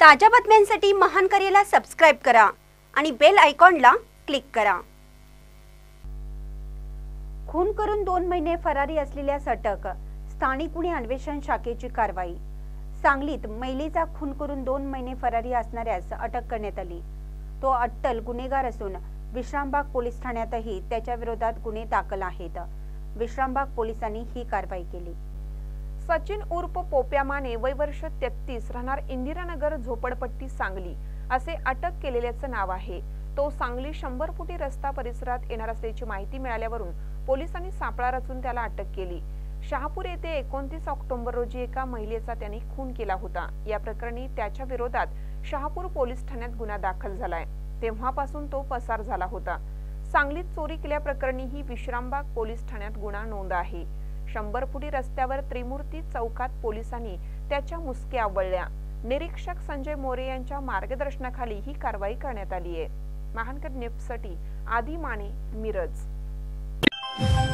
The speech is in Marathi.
ताज्या बातम्यांसाठी महान करेला सबस्क्राइब करा आणि बेल आयकॉनला क्लिक करा। खून करून 2 महिने फरारी असलेल्यास अटक, स्थानिक गुन्हे अन्वेषण शाखेची कारवाई। सांगलीत महिलेचा खून करून 2 महिने फरारी असणाऱ्यास अटक करण्यात आली। तो अट्टल गुन्हेगार असून विश्रामबाग पोलीस ठाण्यातही त्याच्या विरोधात गुन्हे दाखल आहेत। विश्रामबाग पोलिसांनी ही कारवाई केली। सचिन उर्फ पोप्या माने वय वर्ष 33 राहणार इंदिरानगर झोपडपट्टी सांगली असे अटक केलेल्याचं नाव आहे। तो सांगली 100 फुटी रस्ता परिसरात येणार असल्याची माहिती मिळाल्यावरून पोलिसांनी सापळा रचून त्याला अटक केली। शहापूर येथे 29 ऑक्टोबर रोजी एका महिलेचा त्याने खून केला होता। या प्रकरणी त्याच्या विरोधात शहापूर पोलीस ठाण्यात गुन्हा दाखल झालाय। तेव्हापासून तो पसार झाला होता। सांगलीत चोरी केल्याप्रकरणी ही विश्रामबाग पोलीस ठाण्यात गुन्हा नोंद आहे। 100 फुटी रस्त्यावर त्रिमूर्ती चौकात पोलिसांनी त्याच्या मुसक्या आवळल्या। निरीक्षक संजय मोरे यांच्या मार्गदर्शनाखाली ही कारवाई करण्यात आली आहे। महानकर न्यूजसाठी आदी माने, मिरज।